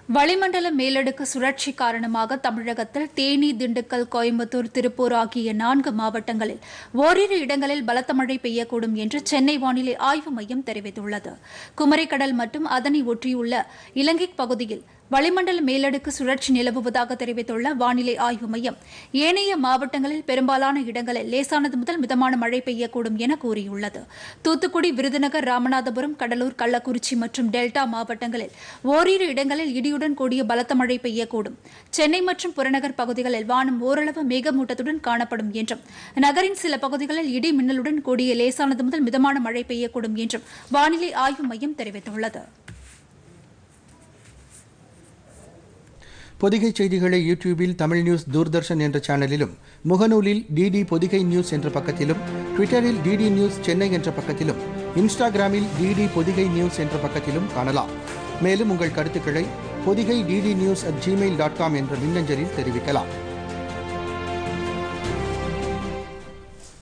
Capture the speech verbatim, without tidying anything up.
வளிமண்டல மேலடுக்கு சுழற்சி காரணமாக தமிழகத்தில் தேனி, திண்டுக்கல், கோயம்புத்தூர், திருப்பூர் ஆகிய நான்கு மாவட்டங்களில் ஓரிரு இடங்களில் பலத்த மழை பெய்யக்கூடும் என்று சென்னை வானிலை ஆய்வு மையம் தெரிவித்துள்ளது. குமரிக்கடல் மற்றும் அதனை ஒட்டியுள்ள இலங்கை பகுதியில் வளிமண்டல மேலடுக்கு சுழற்சி நிலவுவதாக தெரிவித்துள்ள வானிலை ஆய்வு மையம், ஏனைய மாவட்டங்களில் பெரும்பாலான இடங்களில் லேசானது முதல் மிதமான மழை பெய்யக்கூடும் என கூறியுள்ளது. தூத்துக்குடி, விருதுநகர், ராமநாதபுரம், கடலூர், கள்ளக்குறிச்சி மற்றும் டெல்டா மாவட்டங்களில் ஓரிரு இடங்களில் இடியுடன் கூடிய பலத்த மழை பெய்யக்கூடும். சென்னை மற்றும் புறநகர் பகுதிகளில் வானம் ஓரளவு மேகமூட்டத்துடன் காணப்படும் என்றும், நகரின் சில பகுதிகளில் இடி மின்னலுடன் கூடிய லேசானது முதல் மிதமான மழை பெய்யக்கூடும் என்றும் வானிலை ஆய்வு மையம் தெரிவித்துள்ளது. பொதிகை செய்திகளை யூடியூபில் தமிழ் நியூஸ் தூர்தர்ஷன் என்ற சேனலிலும், முகநூலில் டிடி பொதிகை நியூஸ் என்ற பக்கத்திலும், ட்விட்டரில் டிடி நியூஸ் சென்னை என்ற பக்கத்திலும், இன்ஸ்டாகிராமில் டிடி பொதிகை நியூஸ் என்ற பக்கத்திலும் காணலாம். மேலும் உங்கள் கருத்துக்களை Podhigai DD news at Gmail dot com என்ற மின்னஞ்சலில் தெரிவிக்கலாம்.